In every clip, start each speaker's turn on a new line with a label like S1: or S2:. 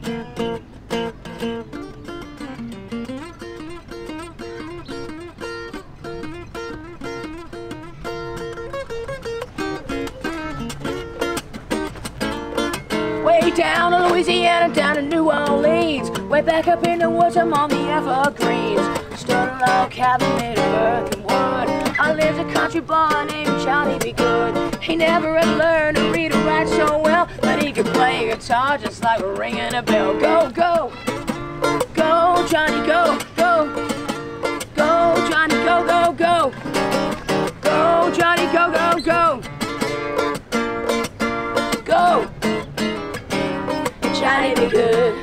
S1: Way down in Louisiana, down in New Orleans, way back up in the woods among the evergreens, stood a log cabin made of earth and wood. I lived a country boy named Johnny B. Good. He never had learned to read or write so well, but he could play a guitar just like ringing a bell. Go, go, go, Johnny, go, go, go, Johnny, go, go, go, go, Johnny, go, go, go, go. Johnny be good.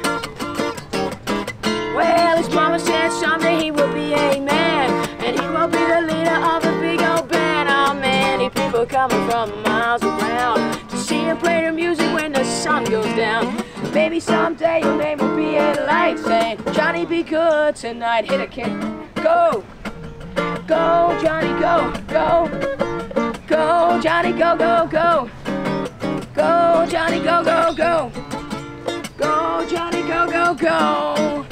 S1: Well, his mama said someday he will be a man, and he will be the leader of a big old band. Oh, many people coming from miles around to see him play the music when the sun goes down. Maybe someday your name will be a light saying, Johnny be good tonight. Hit a kick. Go, go, Johnny, go, go, go, Johnny, go, go, go, go, Johnny, go, go, go. Go, Johnny, go, go, go.